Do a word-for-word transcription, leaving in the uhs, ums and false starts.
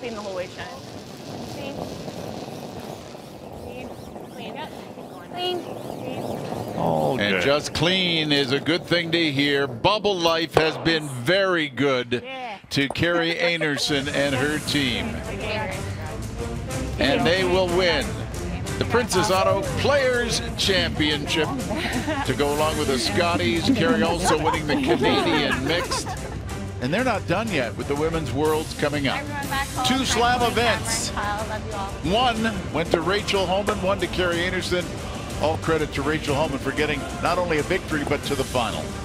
clean the whole way, Shine. Clean. Clean. Clean. Yep. Keep going. Clean. Clean. Oh, and good. Just clean is a good thing to hear. Bubble Life has been very good yeah. to Kerri Einarson and her team. And they will win the Princess Auto Players Championship to go along with the Scotties. Kerri also winning the Canadian Mixed. And they're not done yet with the Women's Worlds coming up. Two slam events. One went to Rachel Homan, one to Kerri Einarson. All credit to Rachel Homan for getting not only a victory, but to the final.